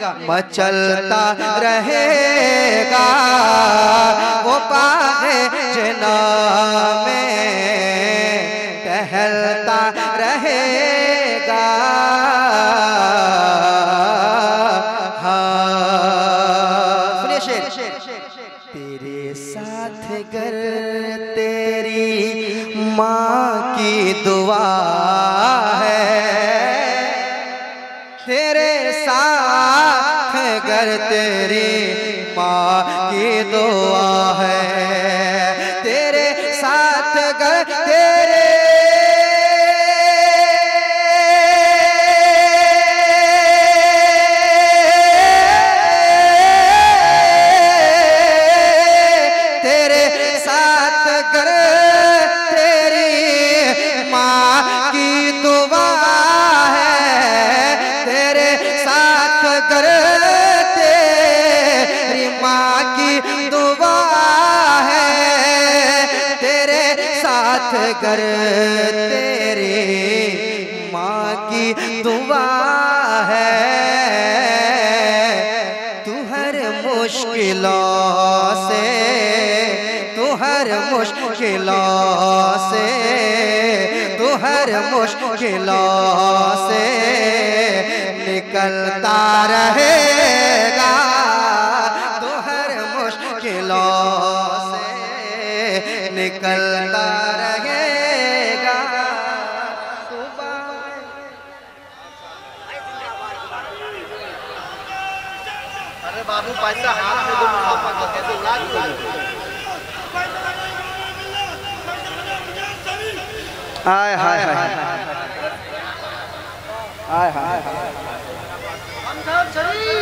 मचलता रहेगा वो पागे जना में टहलता रहेगा। हाँ सुनिए शेर, तेरे साथ गर तेरी माँ की दुआ है, तेरे साथ गर तेरी माँ की दुआ है, तेरे साथ गर तेरे साथ गर तेरी माँ की दुआ है, तेरे साथ गर तेरी माँ की दुआ है, तेरे साथ गर तेरी माँ की दुआ है। तू हर मुश्किलों से, तू हर मुश्किलों से, तू हर मुश्किलों से निकलता रहेगा, तू हर मुश्किलों से निकलता रहेगा। अरे बाबू पैसा हाथ में दो, कैसे उड़ा दिया? हाय हाय हाय हाय हाय।